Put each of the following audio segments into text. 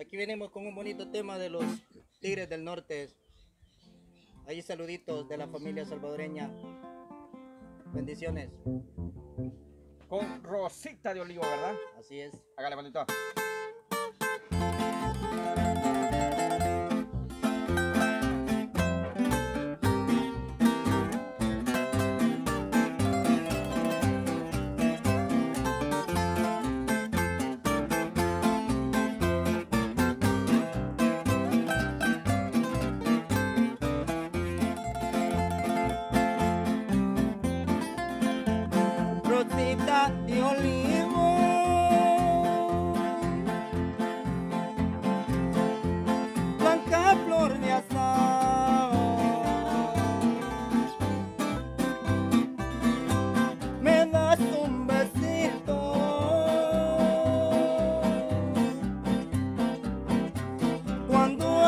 Aquí venimos con un bonito tema de los Tigres del Norte. Ahí saluditos de la familia salvadoreña. Bendiciones. Con Rosita de Olivo, ¿verdad? Así es. Hágale, bonito. Rosita de olivo, blanca flor de azahar, me das un besito cuando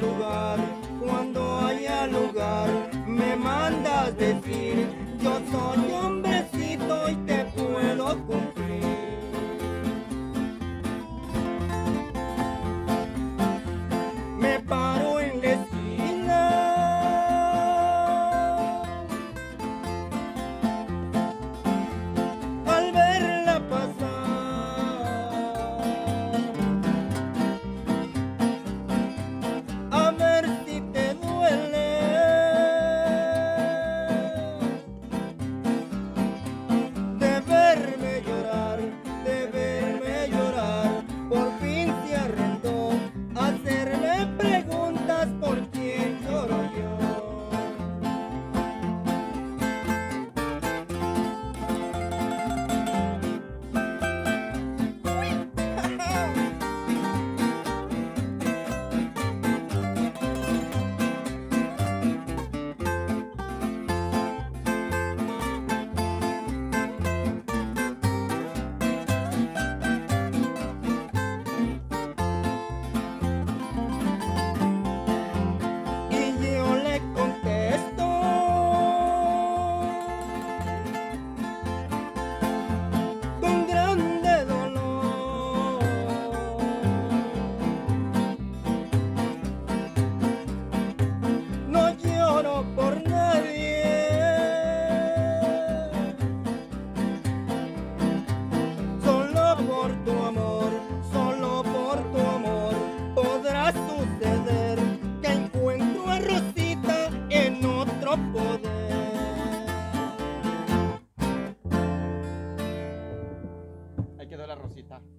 haya lugar, me mandas decir, yo soy hombrecito y te puedo cumplir. Me paro en la esquina al verla pasar, a ver si te duele de verme llorar, por fin se arrendó a hacerme preguntas por quién lloro yo. Y yo le contesto con grande dolor, no lloro por nadie, solo por tu amor, solo por tu amor podrá suceder que encuentro a Rosita en otro poder. Ahí quedó la Rosita.